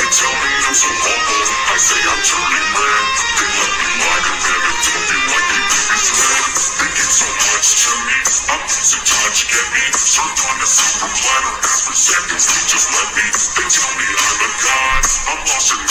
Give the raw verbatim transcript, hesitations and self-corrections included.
They tell me I'm so humble, I say I'm turning red. They let me lie to them and do me like they do is red. They get so much to me, I'm losing touch, get me. Served on a silver platter, ask for seconds, they just let me. They tell me I'm a god, I'm lost in